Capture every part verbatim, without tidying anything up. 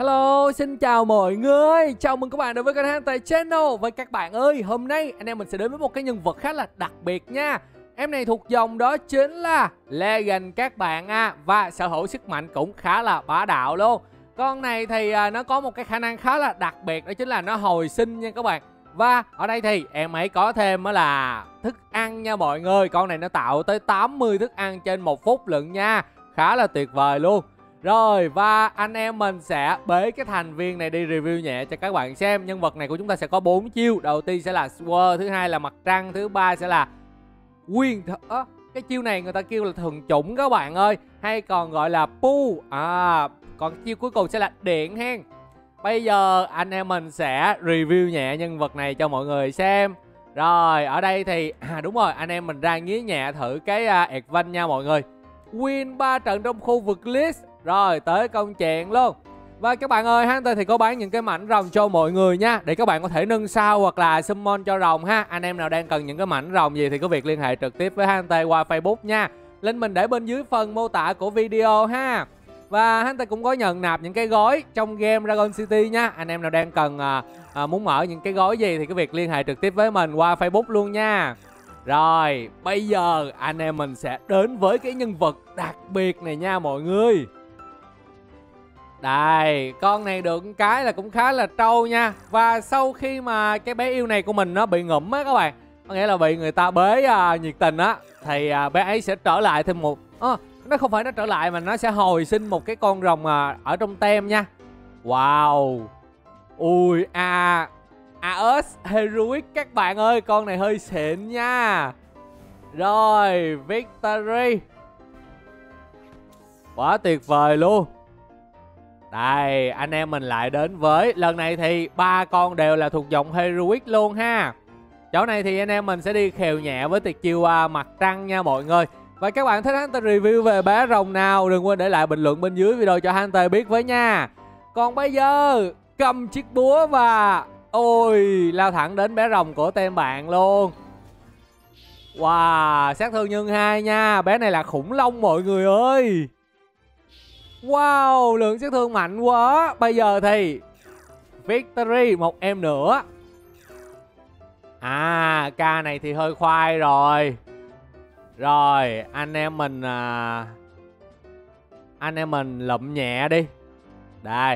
Hello, xin chào mọi người. Chào mừng các bạn đến với kênh Hunter Channel. Và các bạn ơi, hôm nay anh em mình sẽ đến với một cái nhân vật khá là đặc biệt nha. Em này thuộc dòng đó chính là Legend các bạn à. Và sở hữu sức mạnh cũng khá là bá đạo luôn. Con này thì à, nó có một cái khả năng khá là đặc biệt, đó chính là nó hồi sinh nha các bạn. Và ở đây thì em ấy có thêm đó là thức ăn nha mọi người. Con này nó tạo tới tám mươi thức ăn trên một phút lận nha. Khá là tuyệt vời luôn. Rồi và anh em mình sẽ bế cái thành viên này đi review nhẹ cho các bạn xem. Nhân vật này của chúng ta sẽ có bốn chiêu. Đầu tiên sẽ là Sword, thứ hai là mặt trăng, thứ ba sẽ là Nguyên à, cái chiêu này người ta kêu là thần chủng các bạn ơi, hay còn gọi là Pu. À, còn chiêu cuối cùng sẽ là điện hen. Bây giờ anh em mình sẽ review nhẹ nhân vật này cho mọi người xem. Rồi ở đây thì à đúng rồi, anh em mình ra nghía nhẹ thử cái uh, Advance nha mọi người. Win ba trận trong khu vực list. Rồi tới công chuyện luôn. Và các bạn ơi, Hunter thì có bán những cái mảnh rồng cho mọi người nha, để các bạn có thể nâng sao hoặc là summon cho rồng ha. Anh em nào đang cần những cái mảnh rồng gì thì có việc liên hệ trực tiếp với Hunter qua Facebook nha. Link mình để bên dưới phần mô tả của video ha. Và Hunter cũng có nhận nạp những cái gói trong game Dragon City nha. Anh em nào đang cần à, à, muốn mở những cái gói gì thì có việc liên hệ trực tiếp với mình qua Facebook luôn nha. Rồi bây giờ anh em mình sẽ đến với cái nhân vật đặc biệt này nha mọi người. Đây, con này được cái là cũng khá là trâu nha. Và sau khi mà cái bé yêu này của mình nó bị ngủm á các bạn, có nghĩa là bị người ta bế à, nhiệt tình á, thì à, bé ấy sẽ trở lại thêm một à, nó không phải nó trở lại mà nó sẽ hồi sinh một cái con rồng à, ở trong tem nha. Wow. Ui à Aeus Heroic các bạn ơi, con này hơi xịn nha. Rồi Victory, quá tuyệt vời luôn. Đây, anh em mình lại đến với lần này thì ba con đều là thuộc dòng Heroic luôn ha. Chỗ này thì anh em mình sẽ đi khều nhẹ với tuyệt chiêu uh, mặt trăng nha mọi người. Và các bạn thích Hunter review về bé rồng nào, đừng quên để lại bình luận bên dưới video cho Hunter biết với nha. Còn bây giờ cầm chiếc búa và ôi lao thẳng đến bé rồng của tem bạn luôn. Wow, sát thương nhân hai nha. Bé này là khủng long mọi người ơi. Wow, lượng sát thương mạnh quá. Bây giờ thì Victory một em nữa. À, ca này thì hơi khoai rồi. Rồi, anh em mình à, anh em mình lụm nhẹ đi. Đây.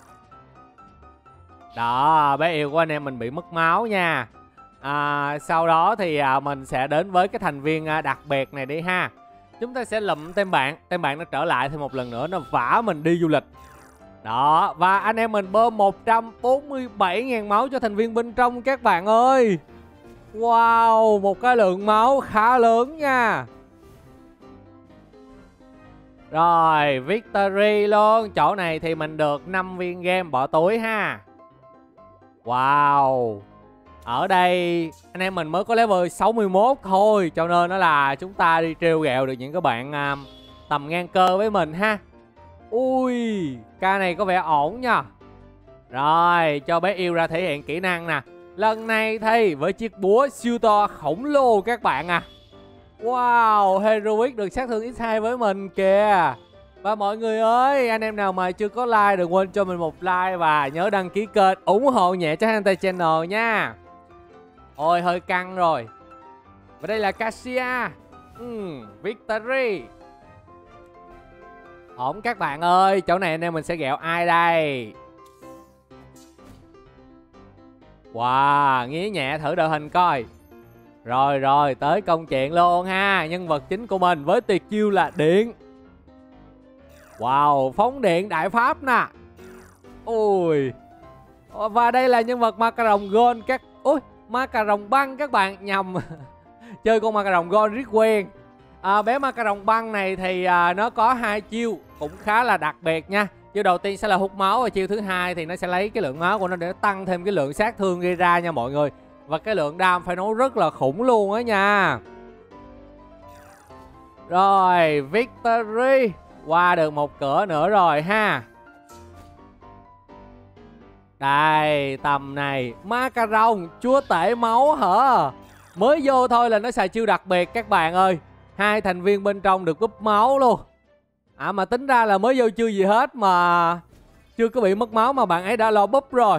Đó, bé yêu của anh em mình bị mất máu nha. à, Sau đó thì à, mình sẽ đến với cái thành viên à, đặc biệt này đi ha. Chúng ta sẽ lụm tem bạn. Tem bạn nó trở lại thêm một lần nữa, nó vả mình đi du lịch. Đó, và anh em mình bơm một trăm bốn mươi bảy nghìn máu cho thành viên bên trong các bạn ơi. Wow, một cái lượng máu khá lớn nha. Rồi, Victory luôn. Chỗ này thì mình được năm viên game bỏ túi ha. Wow. Ở đây anh em mình mới có level sáu mươi mốt thôi, cho nên nó là chúng ta đi trêu ghẹo được những cái bạn à, tầm ngang cơ với mình ha. Ui, ca này có vẻ ổn nha. Rồi, cho bé yêu ra thể hiện kỹ năng nè. Lần này thì với chiếc búa siêu to khổng lồ các bạn à. Wow, Heroic được sát thương nhân hai với mình kìa. Và mọi người ơi, anh em nào mà chưa có like đừng quên cho mình một like và nhớ đăng ký kênh ủng hộ nhẹ cho Hunter Channel nha. Ôi hơi căng rồi. Và đây là Cassia. uhm, Victory. Ổn các bạn ơi. Chỗ này anh em mình sẽ ghẹo ai đây? Wow, nghía nhẹ thử đội hình coi. Rồi rồi, tới công chuyện luôn ha. Nhân vật chính của mình với tuyệt chiêu là điện. Wow, phóng điện đại pháp nè. Ui. Và đây là nhân vật ma cà rồng gold các. Ui, ma cà rồng băng các bạn, nhầm. Chơi con ma cà rồng gold rất quen. à, Bé ma cà rồng băng này thì à, nó có hai chiêu cũng khá là đặc biệt nha. Chiêu đầu tiên sẽ là hút máu, và chiêu thứ hai thì nó sẽ lấy cái lượng máu của nó để tăng thêm cái lượng sát thương gây ra nha mọi người. Và cái lượng đam phải nói rất là khủng luôn á nha. Rồi, Victory. Qua được một cửa nữa rồi ha. Đây, tầm này ma cà rồng chúa tể máu hả? Mới vô thôi là nó xài chiêu đặc biệt các bạn ơi. Hai thành viên bên trong được cúp máu luôn. À mà tính ra là mới vô chưa gì hết mà Chưa có bị mất máu mà bạn ấy đã lo búp rồi.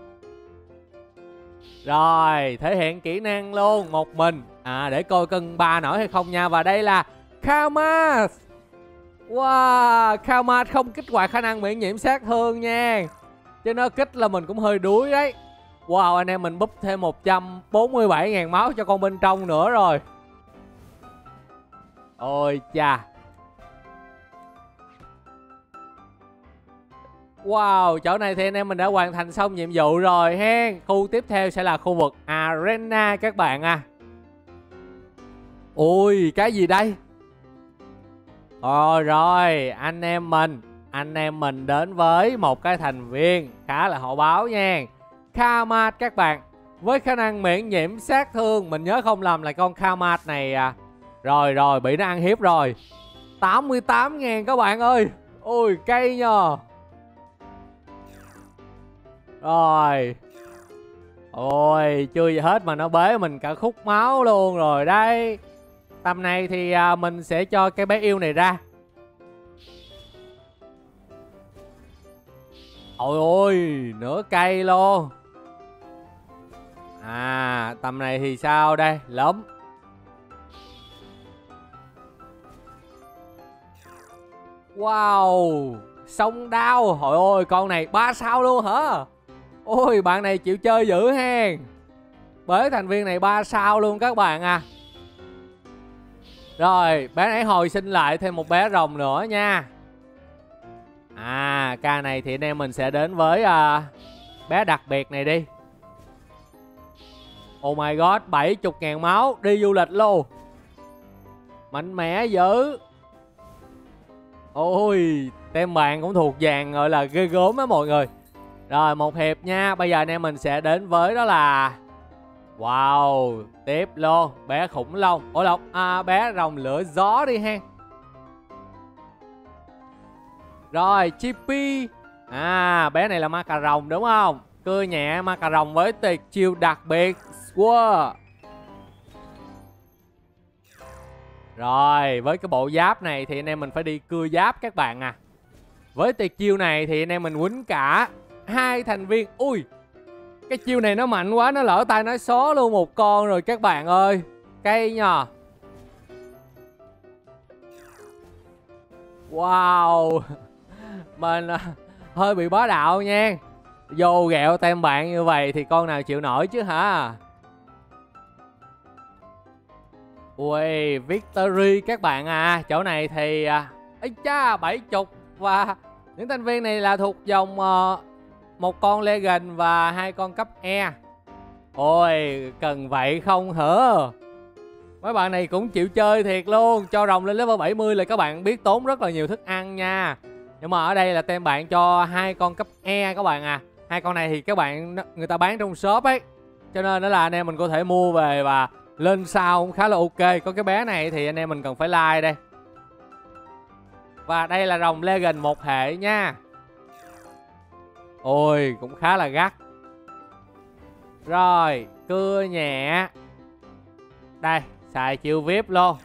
Rồi, thể hiện kỹ năng luôn, một mình. À, để coi cân ba nổi hay không nha. Và đây là Kamas. Wow, Kamas không kích hoạt khả năng miễn nhiễm sát thương nha. Chứ nó kích là mình cũng hơi đuối đấy. Wow, anh em mình búp thêm một trăm bốn mươi bảy nghìn máu cho con bên trong nữa rồi. Ôi chà. Wow, chỗ này thì anh em mình đã hoàn thành xong nhiệm vụ rồi hen. Khu tiếp theo sẽ là khu vực Arena các bạn à. Ui, cái gì đây? Ồ rồi, anh em mình Anh em mình đến với một cái thành viên khá là hậu báo nha. Kamat các bạn. Với khả năng miễn nhiễm sát thương, mình nhớ không lầm là con Kamat này à. Rồi rồi, bị nó ăn hiếp rồi. tám mươi tám ngàn các bạn ơi. Ui, cây nhờ. Rồi. Ôi, chưa gì hết mà nó bế mình cả khúc máu luôn rồi đây. Tầm này thì à, mình sẽ cho cái bé yêu này ra. Ôi ôi, nửa cây luôn. À, tầm này thì sao đây? Lắm. Wow, sông đao. Hồi ôi, con này ba sao luôn hả? Ôi, bạn này chịu chơi dữ hen. Bế thành viên này ba sao luôn các bạn à. Rồi, bé ấy hồi sinh lại thêm một bé rồng nữa nha. À, ca này thì anh em mình sẽ đến với uh, bé đặc biệt này đi. Oh my god, bảy mươi ngàn máu, đi du lịch luôn. Mạnh mẽ dữ. Ôi, tem bạn cũng thuộc dàn gọi là ghê gớm á mọi người. Rồi, một hiệp nha. Bây giờ anh em mình sẽ đến với đó là wow, tiếp luôn, bé khủng long. Ủa lộc, à, bé rồng lửa gió đi ha. Rồi, Chippy. À, bé này là ma cà rồng đúng không? Cưa nhẹ ma cà rồng với tuyệt chiêu đặc biệt. Wow. Rồi, với cái bộ giáp này thì anh em mình phải đi cưa giáp các bạn à. Với tuyệt chiêu này thì anh em mình quýnh cả hai thành viên. Ui, cái chiêu này nó mạnh quá, nó lỡ tay nó xó luôn một con rồi các bạn ơi. Cây nhờ. Wow. Mình hơi bị bá đạo nha. Vô ghẹo tem bạn như vậy thì con nào chịu nổi chứ hả? Ui, Victory các bạn à. Chỗ này thì ấy cha, bảy mươi. Và những thành viên này là thuộc dòng uh, một con Legend và hai con cấp E. Ôi, cần vậy không hả? Mấy bạn này cũng chịu chơi thiệt luôn. Cho rồng lên level bảy mươi là các bạn biết tốn rất là nhiều thức ăn nha. Nhưng mà ở đây là tem bạn cho hai con cấp E các bạn à. Hai con này thì các bạn người ta bán trong shop ấy. Cho nên đó là anh em mình có thể mua về và lên sao cũng khá là ok. Có cái bé này thì anh em mình cần phải like đây. Và đây là rồng Legend một hệ nha. Ôi, cũng khá là gắt. Rồi, cưa nhẹ. Đây, xài chiêu vi ai pi luôn.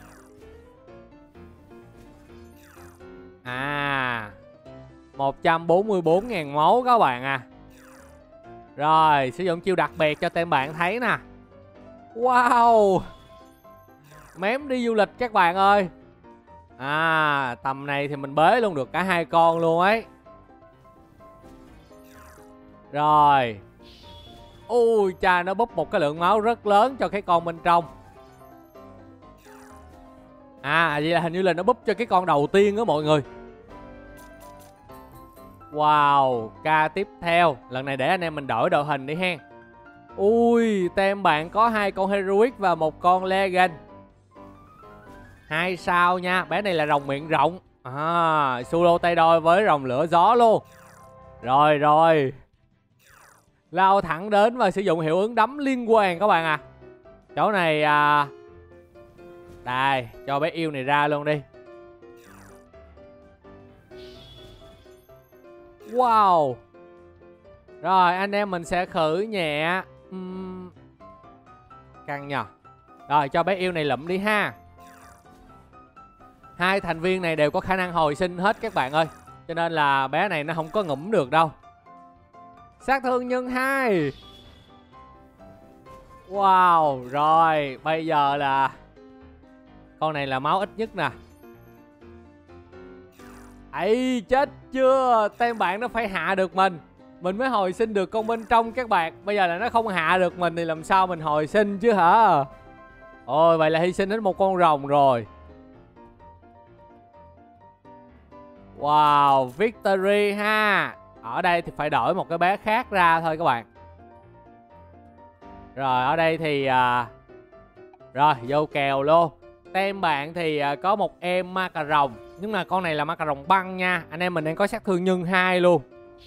À, một trăm bốn mươi bốn ngàn máu các bạn à. Rồi, sử dụng chiêu đặc biệt cho tem bạn thấy nè. Wow. Mém đi du lịch các bạn ơi. À, tầm này thì mình bế luôn được cả hai con luôn ấy. Rồi. Ui cha, nó búp một cái lượng máu rất lớn cho cái con bên trong. À, vậy là hình như là nó búp cho cái con đầu tiên đó mọi người. Wow, ca tiếp theo. Lần này để anh em mình đổi đội hình đi hen. Ui, tem bạn có hai con Heroic và một con Legend. Hai sao nha. Bé này là rồng miệng rộng. À, solo tay đôi với rồng lửa gió luôn. Rồi rồi. Lao thẳng đến và sử dụng hiệu ứng đấm liên hoàn các bạn à. Chỗ này à... Đây, cho bé yêu này ra luôn đi. Wow. Rồi, anh em mình sẽ khử nhẹ uhm... căng nhờ. Rồi, cho bé yêu này lụm đi ha. Hai thành viên này đều có khả năng hồi sinh hết các bạn ơi. cho nên là bé này nó không có ngủm được đâu. Sát thương nhân hai. Wow, rồi bây giờ là con này là máu ít nhất nè. Ấy, chết chưa? Tem bạn nó phải hạ được mình, mình mới hồi sinh được con bên trong các bạn. Bây giờ là nó không hạ được mình thì làm sao mình hồi sinh chứ hả? Ôi, vậy là hy sinh đến một con rồng rồi. Wow, victory ha. Ở đây thì phải đổi một cái bé khác ra thôi các bạn. Rồi ở đây thì à... rồi vô kèo luôn. Tem bạn thì à, có một em ma cà rồng, nhưng mà con này là ma cà rồng băng nha. Anh em mình đang có sát thương nhân hai luôn.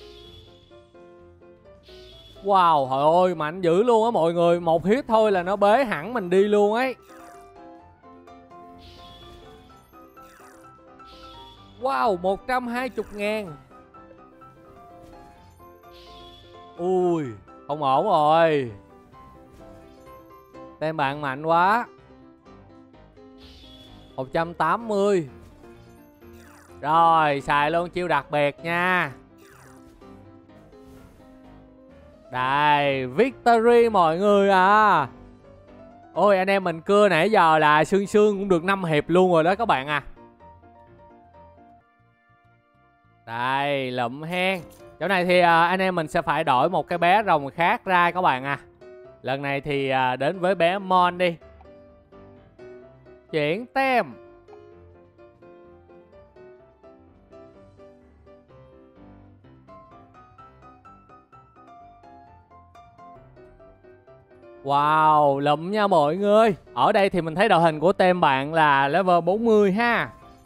Wow, trời ơi mạnh dữ luôn á mọi người. Một hit thôi là nó bế hẳn mình đi luôn ấy. Wow, một trăm hai mươi ngàn. Ui, không ổn rồi. Tem bạn mạnh quá. Một trăm tám mươi. Rồi, xài luôn chiêu đặc biệt nha. Đây, victory mọi người à. Ôi, anh em mình cưa nãy giờ là sương sương cũng được năm hiệp luôn rồi đó các bạn à. Đây, lụm hen. Chỗ này thì à, anh em mình sẽ phải đổi một cái bé rồng khác ra các bạn à. Lần này thì à, đến với bé Mon đi. Chuyển tem. Wow, lụm nha mọi người. Ở đây thì mình thấy đội hình của tem bạn là level bốn mươi ha.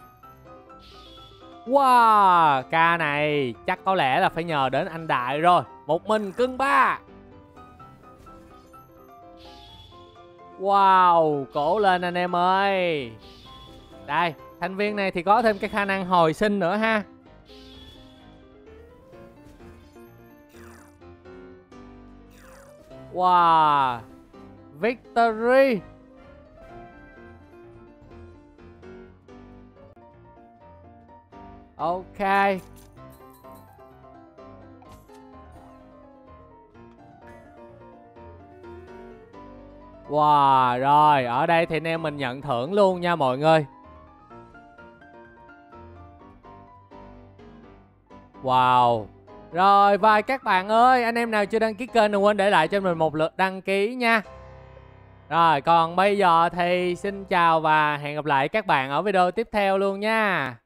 Wow, ca này chắc có lẽ là phải nhờ đến anh Đại rồi. Một mình cưng ba. Wow, cổ lên anh em ơi. Đây, thành viên này thì có thêm cái khả năng hồi sinh nữa ha. Wow, victory. Ok. Wow, rồi ở đây thì anh em mình nhận thưởng luôn nha mọi người. Wow. Rồi và các bạn ơi, anh em nào chưa đăng ký kênh đừng quên để lại cho mình một lượt đăng ký nha. Rồi còn bây giờ thì xin chào và hẹn gặp lại các bạn ở video tiếp theo luôn nha.